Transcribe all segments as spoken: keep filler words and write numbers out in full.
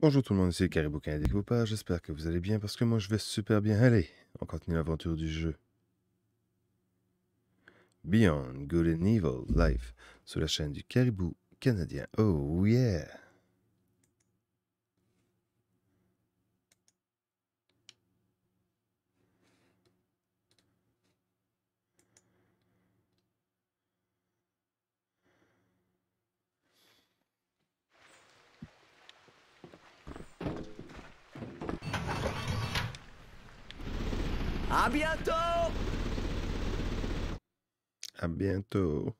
Bonjour tout le monde, ici Caribou Canadien qui vous parle. J'espère que vous allez bien parce que moi je vais super bien. Allez, on continue l'aventure du jeu. Beyond Good and Evil Live sur la chaîne du Caribou Canadien. Oh yeah! À bientôt! À bientôt!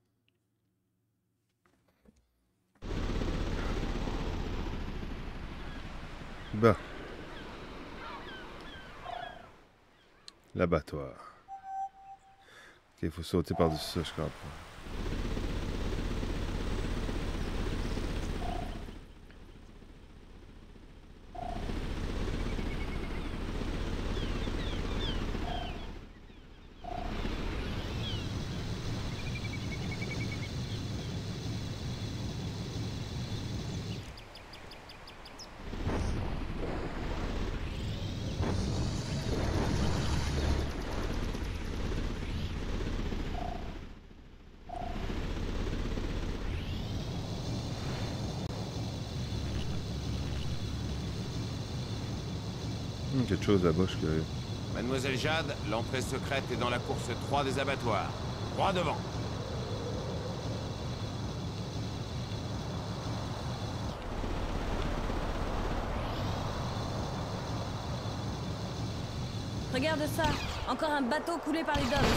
Bah. L'abattoir. Ok, il faut sauter par-dessus ça, je comprends. Hmm, quelque chose là-bas, je suis curieux. Mademoiselle Jade, l'entrée secrète est dans la course trois des abattoirs. Droit devant. Regarde ça, encore un bateau coulé par les Dogs.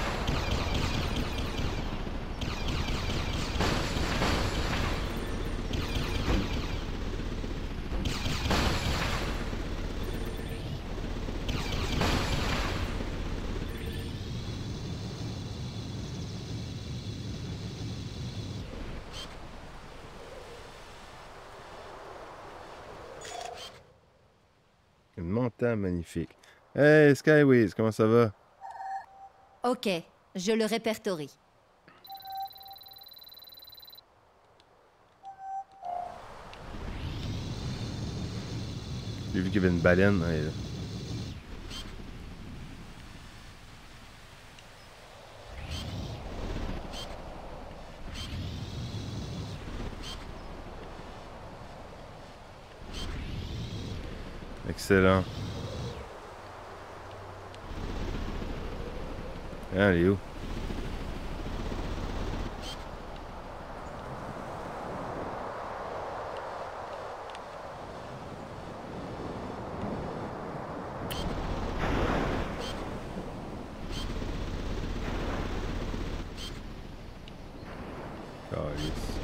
Une montagne magnifique. Hey Skyways, comment ça va? Ok, je le répertorie. J'ai vu qu'il y avait une baleine. Ouais, là. Excellent. Ah, elle est où? Calice.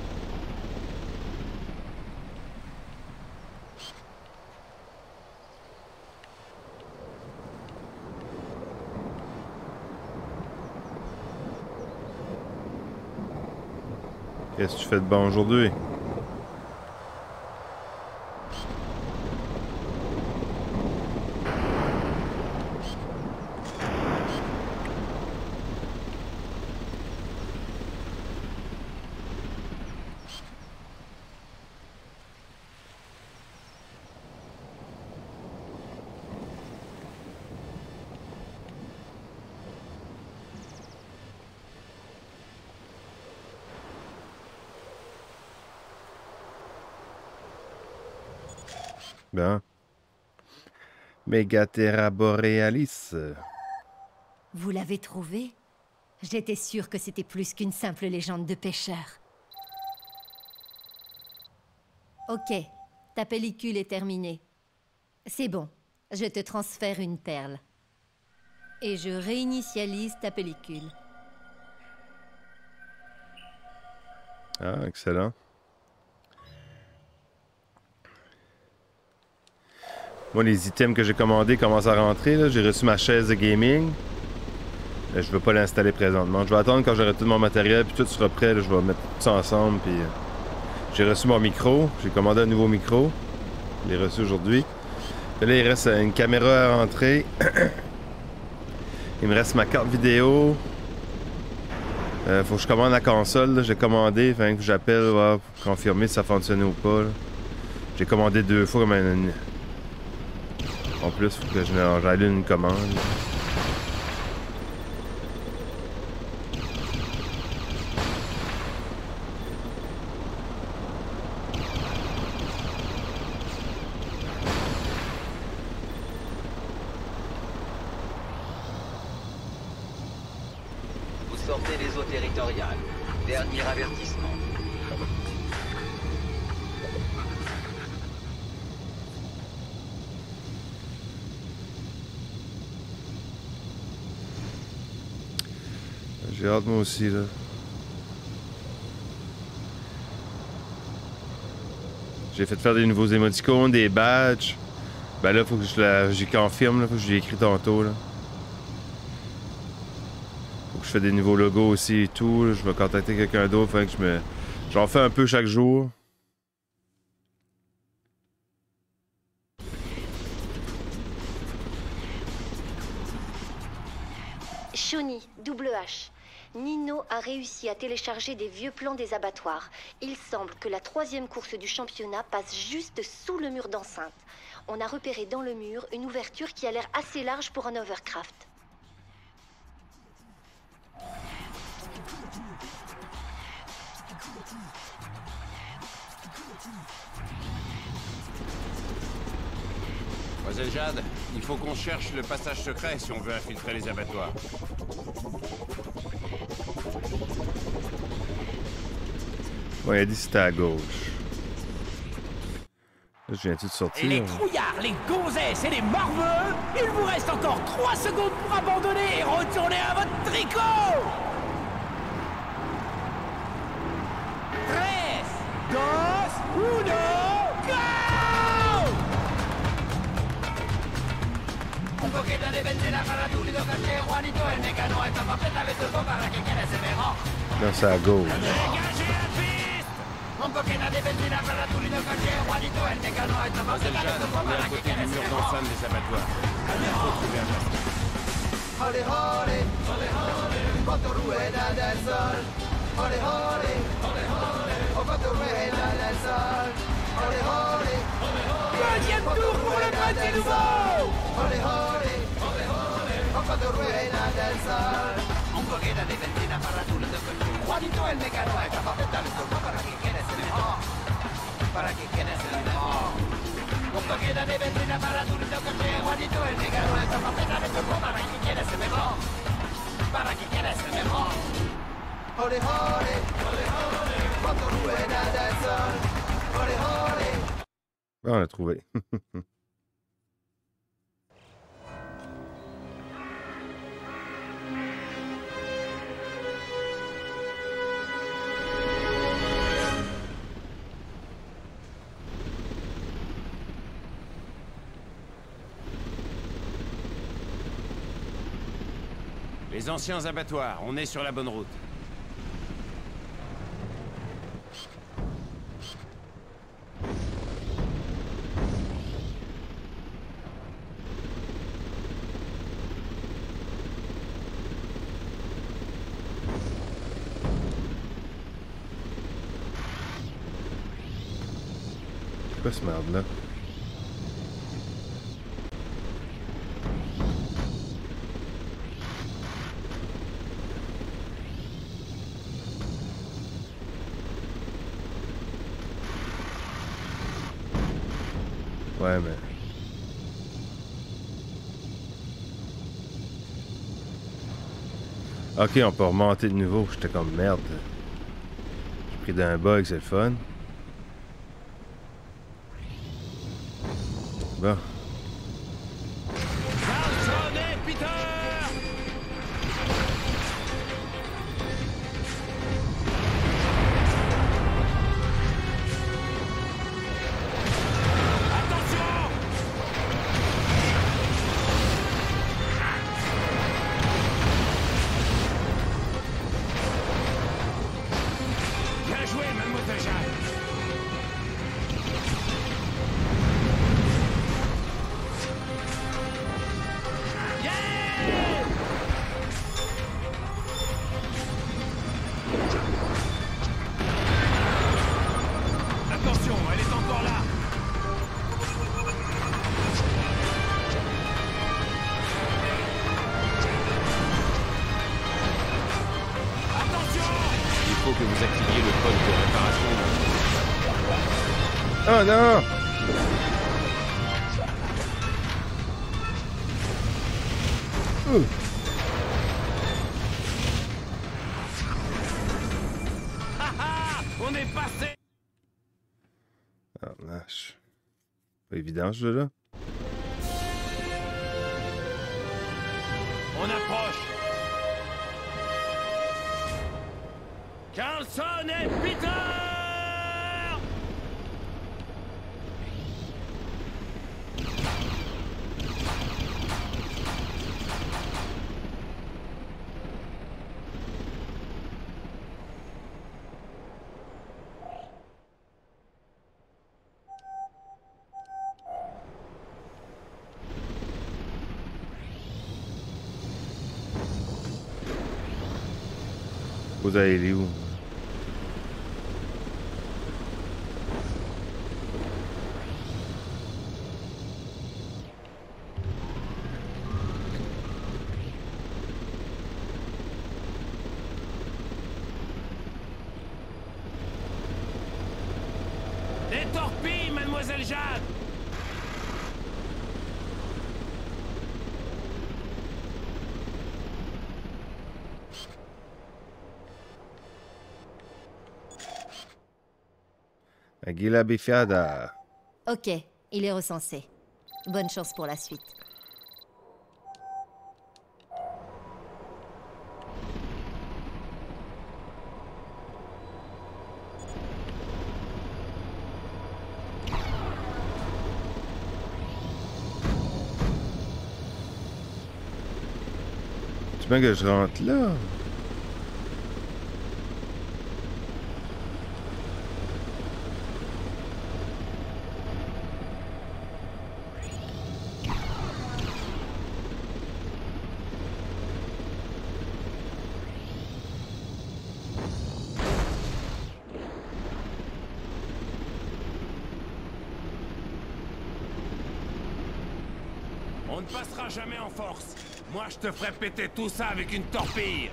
Qu'est-ce que tu fais de bon aujourd'hui? Ben. Megaterra borealis. Vous l'avez trouvé? J'étais sûre que c'était plus qu'une simple légende de pêcheur. Ok, ta pellicule est terminée. C'est bon, je te transfère une perle. Et je réinitialise ta pellicule. Ah, excellent. Moi, les items que j'ai commandés commencent à rentrer. J'ai reçu ma chaise de gaming. Là, je ne veux pas l'installer présentement. Je vais attendre quand j'aurai tout mon matériel puis tout sera prêt. Là, je vais mettre tout ça ensemble. Puis, euh, j'ai reçu mon micro. J'ai commandé un nouveau micro. Je l'ai reçu aujourd'hui. Là, il reste une caméra à rentrer. Il me reste ma carte vidéo. Euh, faut que je commande la console. J'ai commandé. Enfin, que j'appelle ouais, pour confirmer si ça fonctionne ou pas. Là. J'ai commandé deux fois comme un... En plus, faut que j'aille une commande. Vous sortez des eaux territoriales. Dernier avertissement. J'ai hâte moi aussi là. J'ai fait faire des nouveaux émoticônes, des badges. Ben là, faut que je la... j'y confirme, là, faut que je l'ai écrit tantôt là. Faut que je fasse des nouveaux logos aussi et tout. Là. Je vais contacter quelqu'un d'autre, faut que je me. J'en fais un peu chaque jour. Shawnee, double H. Nino a réussi à télécharger des vieux plans des abattoirs. Il semble que la troisième course du championnat passe juste sous le mur d'enceinte. On a repéré dans le mur une ouverture qui a l'air assez large pour un Overcraft. Mademoiselle Jade, il faut qu'on cherche le passage secret si on veut infiltrer les abattoirs. Bon, il a dit que c'était à gauche. Là, je viens-tu de sortir? Les hein? trouillards, les gonzesses et les morveux, il vous reste encore trois secondes pour abandonner et retourner à votre tricot. Tres, dos, uno, go! Un poquito de benzina para tu lindo caché, Juanito, el mecano está completamente todo para que quede ese mejor. Non, c'est à gauche. Dégagez la piste! Un poquito de benzina para tu lindo caché, Juanito, el mecano está Mademoiselle completamente Jade, todo on est para à que côté quede du ese mur mejor. d'enceinte des abattoirs. Il faut trouver un passage. Ole ole, ole ole, quanto rueda del sol. Ole ole, ole ole, oh quanto rueda del sol. Ole ole, Deuxième tour pour le petit nouveau! ole ole, ole ole, oh quanto rueda del sol. Un poquito de benzina para tu lindo coche. Juanito el mecano está completamente todo para que quede ese mejor. Para que quede ese mejor. Un poquito de benzina para tu lindo coche. Juanito el mecano está completamente todo para que quede ese mejor. Para que quede ese mejor. Ole ole, ole ole, quanto rueda del sol. Ole ole. Ah, on l'a trouvé. Les anciens abattoirs, on est sur la bonne route. C'est quoi ce merde-là? Ouais, mais... Ok, on peut remonter de nouveau. J'étais comme merde. J'ai pris d'un bug, c'est le fun. Bon. Carlson et Peter! Attention! Bien joué, mademoiselle Jade. Attention, elle est encore là. poste de réparation. Oh non! Ouh. Haha! On est passé! Ah, lâche. Pas évident, ce jeu-là. On approche! Carlson et Peter! Vous allez où? Des torpilles, mademoiselle Jade! Aguila Bifiada. Ok, il est recensé. Bonne chance pour la suite. Tu veux que je rentre là? On ne passera jamais en force. Moi, je te ferai péter tout ça avec une torpille.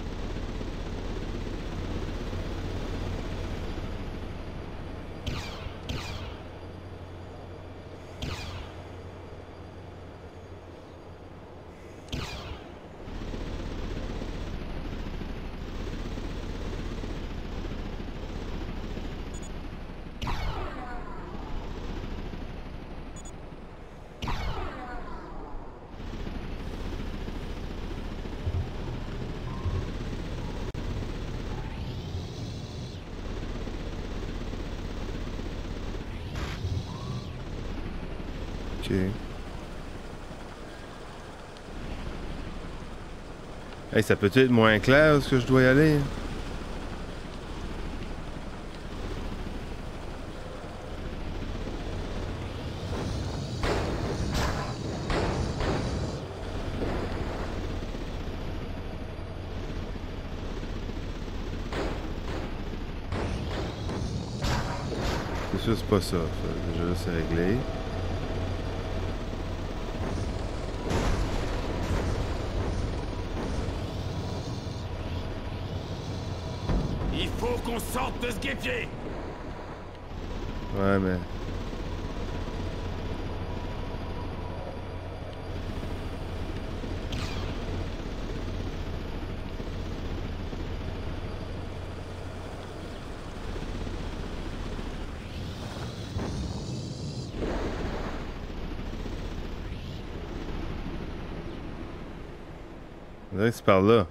Ok. Hey, ça peut être moins clair où est-ce que je dois y aller? C'est sûr, c'est pas ça. Déjà là, c'est réglé. Il faut qu'on sorte de ce guépier. Ouais, mais... On dirait que c'est par là.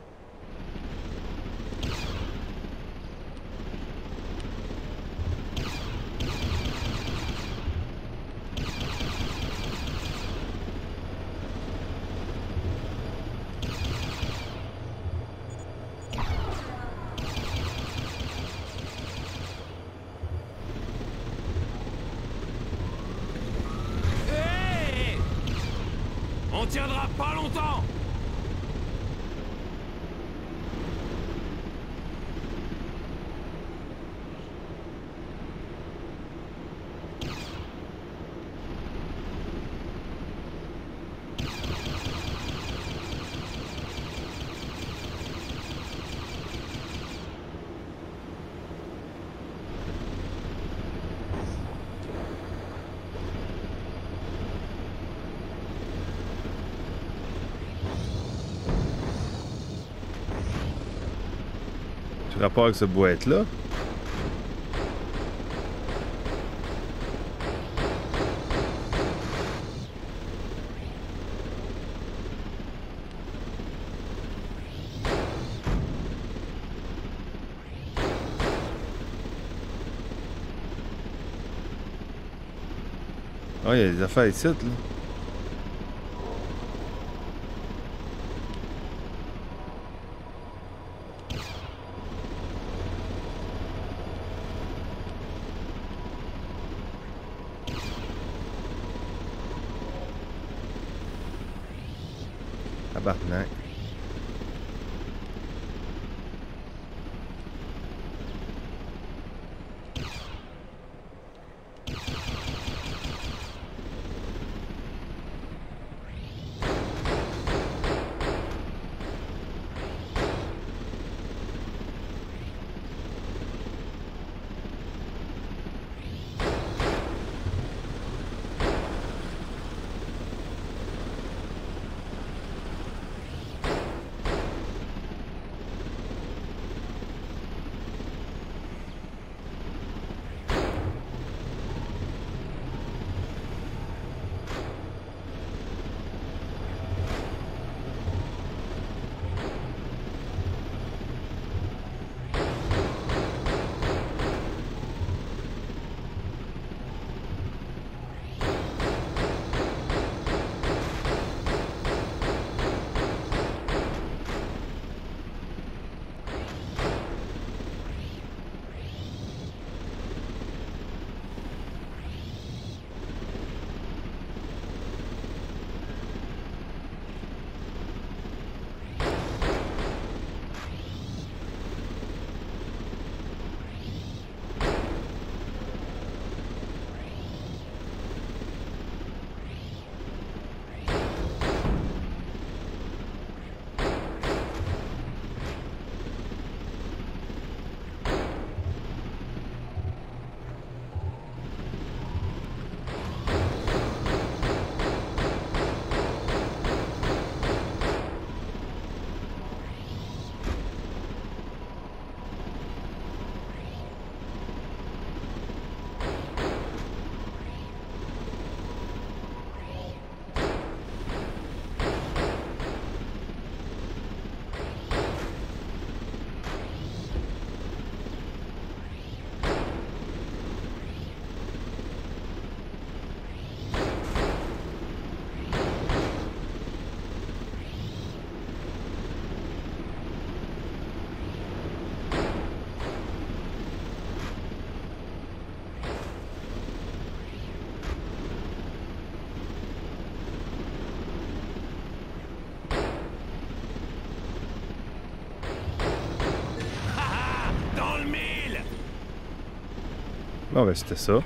Hé! On tiendra pas longtemps. Rapport avec cette boîte-là. Ah, il y a des affaires ici, là. Tabarnak. Bon, ben c'était ça.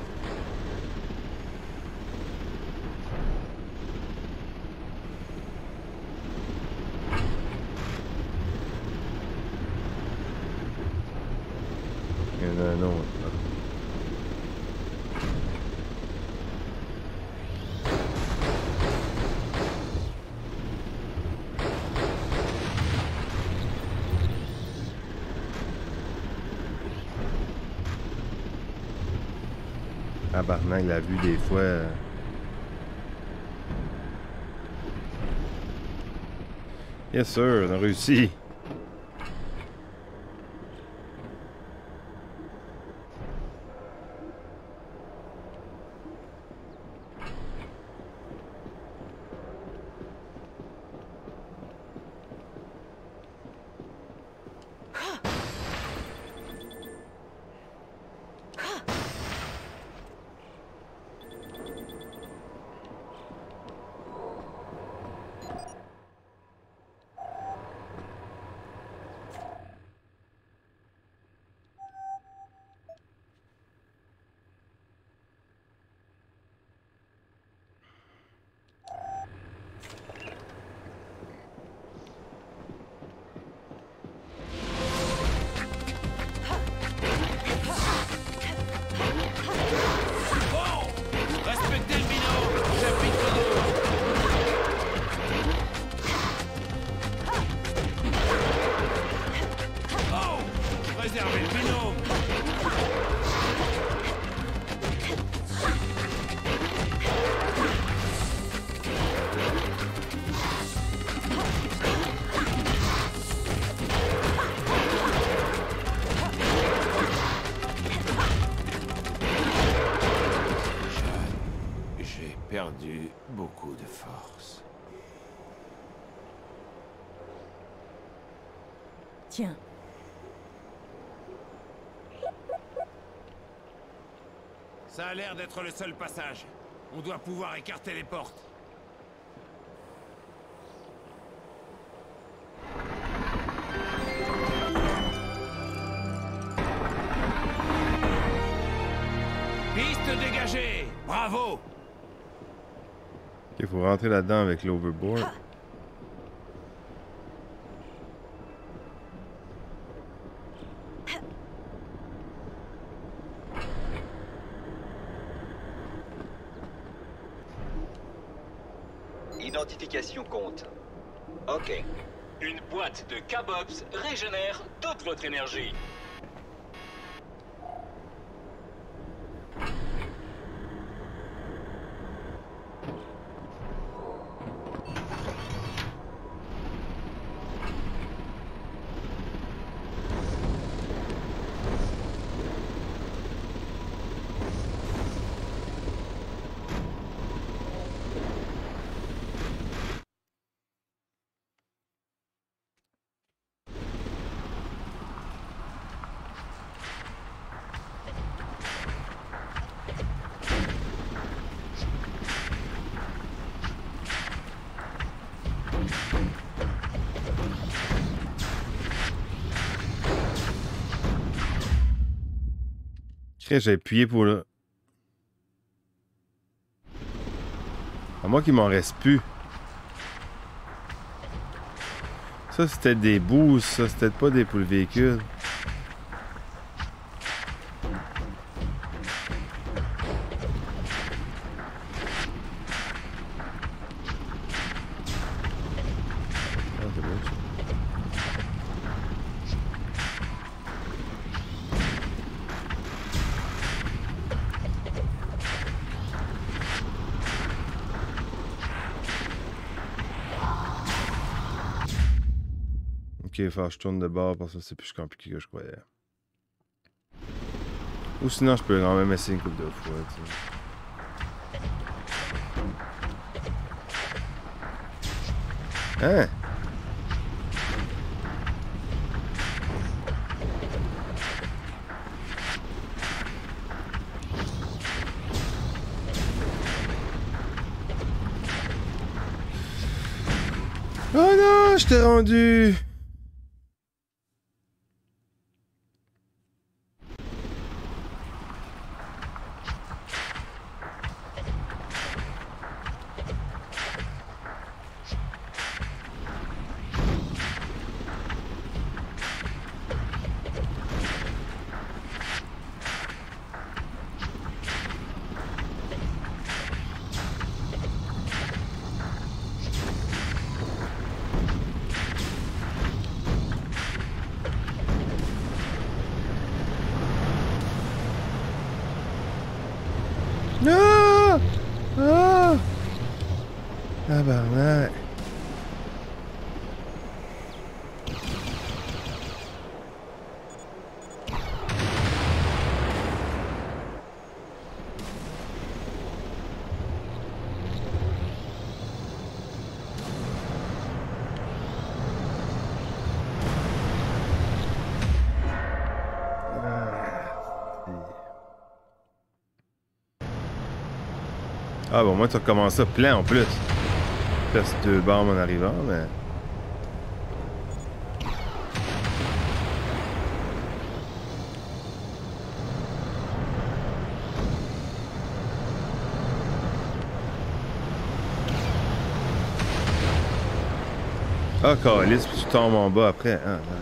Il y en a un autre. Tabarnak, la vue des fois. Euh... Yes sir, on a réussi. perdu beaucoup de force. Tiens. Ça a l'air d'être le seul passage. On doit pouvoir écarter les portes. Piste dégagée! Bravo! Ok, faut rentrer là-dedans avec l'overboard. Identification compte. Ok. Une boîte de K-Bops régénère toute votre énergie. J'ai appuyé pour le... À moi qu'il m'en reste plus. Ça, c'était des boosts, ça, c'était pas des pour le véhicule. Ah, c'est bon, ça. Ok, il va falloir que je tourne de bord parce que c'est plus compliqué que je croyais. Ou sinon, je peux quand même essayer une couple de fois, tu sais. Hein? Oh non, je t'ai rendu! Non! Ah! Tabarnak! Ah bon, moi tu recommences ça plein en plus. Je passe deux bombes en arrivant, mais... Ah, calice, puis tu tombes en bas après. Ah, ouais.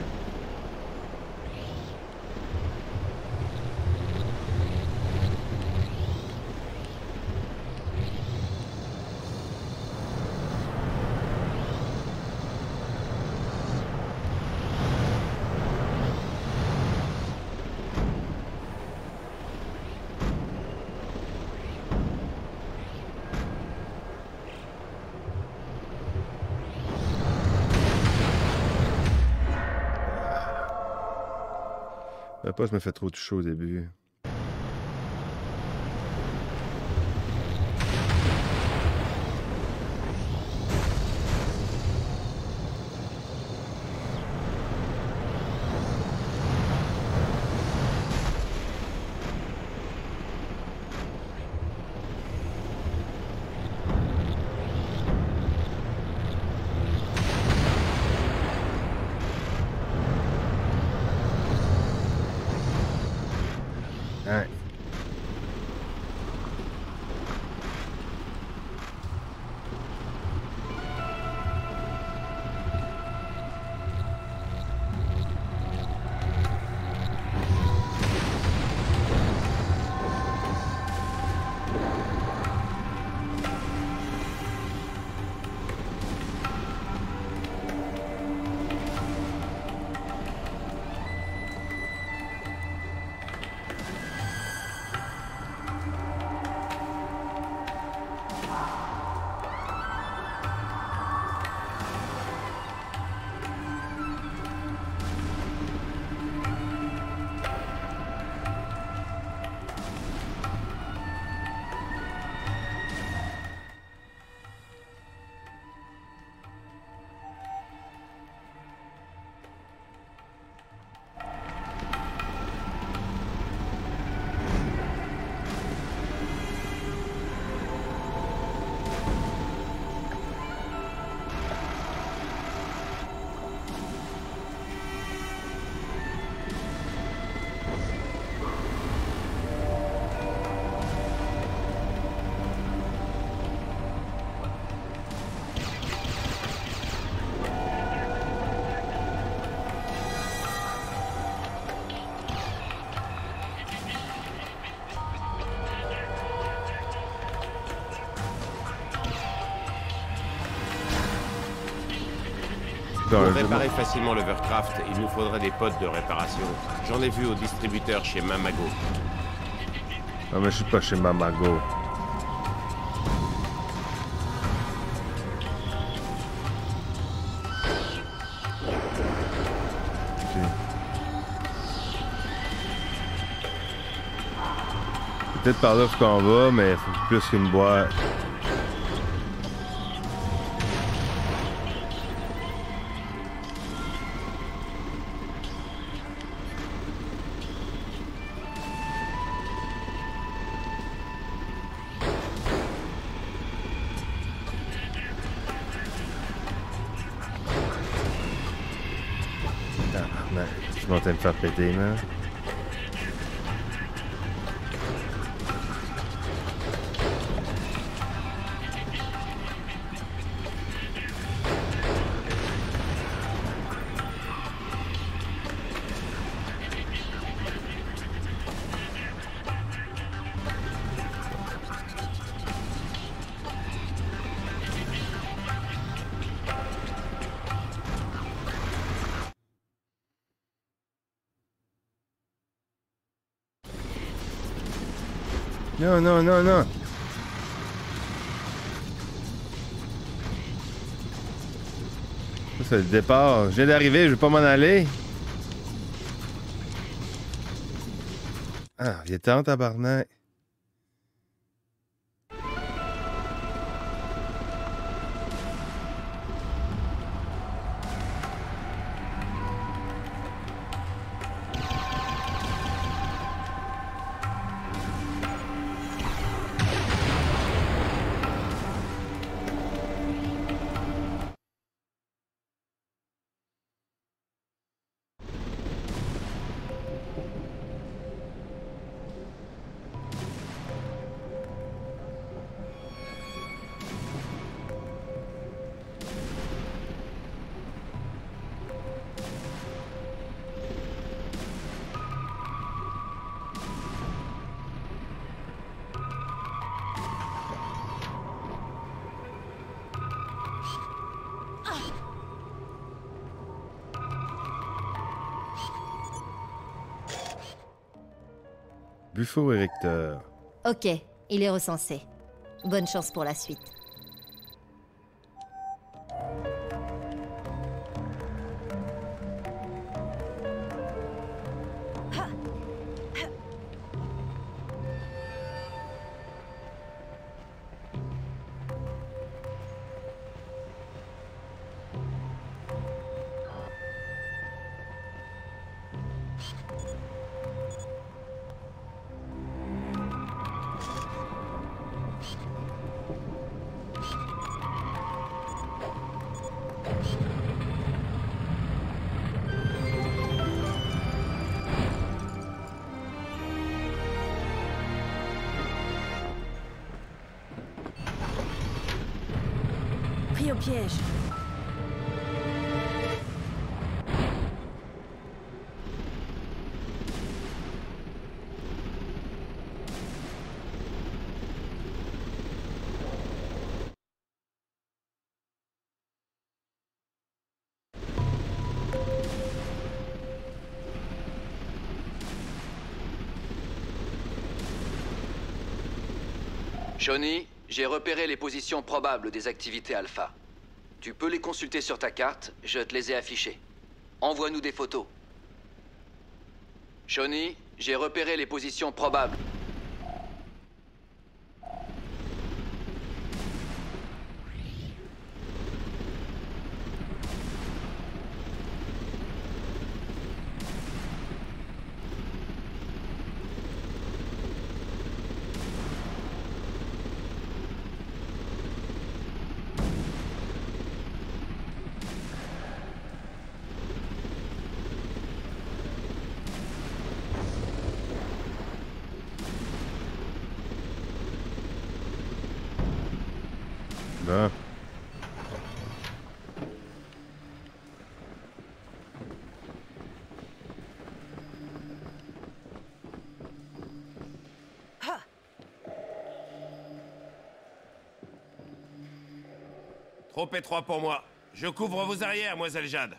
Pas, je me fais trop toucher au début. Hein. Pour réparer facilement l'Overcraft, il nous faudrait des pods de réparation. J'en ai vu au distributeur chez Mamago. Ah mais je suis pas chez Mamago. Okay. Peut-être par là qu'on va, mais il faut plus qu'une boîte. Je suis en train de me faire péter, man. Non, non, non, non. Ça, c'est le départ. Je viens d'arriver, je vais pas m'en aller. Ah, il est temps, tabarnak. Buffo érecteur. Ok, il est recensé. Bonne chance pour la suite. pris au piège. Shawnee, j'ai repéré les positions probables des activités Alpha. Tu peux les consulter sur ta carte, je te les ai affichées. Envoie-nous des photos. Shawnee, j'ai repéré les positions probables. Bon. Trop étroit pour moi. Je couvre vos arrières, Moiselle Jade.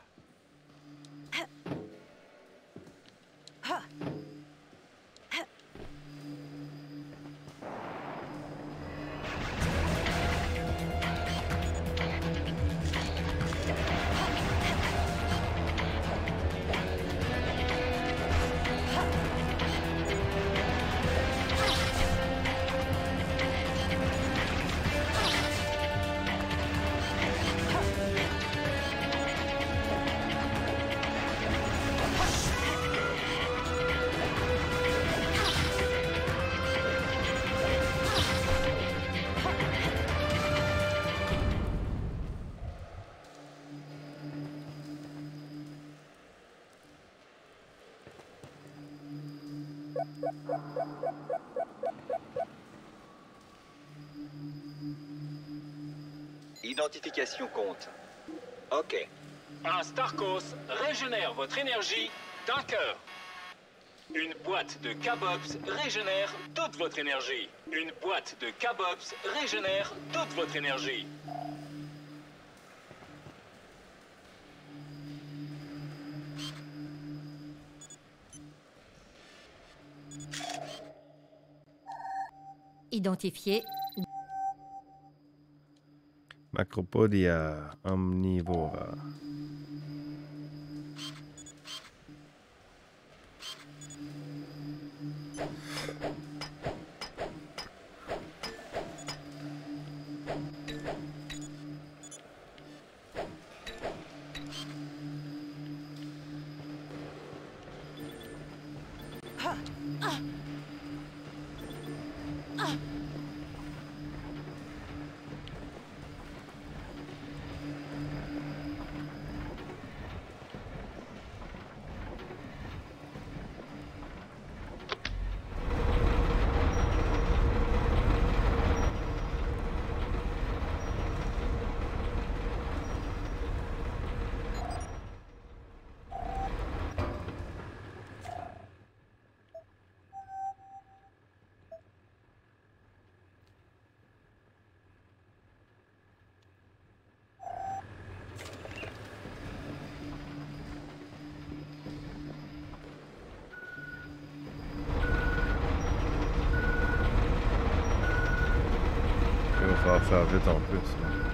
Identification compte. Ok. Un Starkos régénère votre énergie d'un cœur. Une boîte de K-Bops régénère toute votre énergie. Une boîte de K-Bops régénère toute votre énergie. Identifié. Macropodia omnivora. Il va falloir faire vite en plus.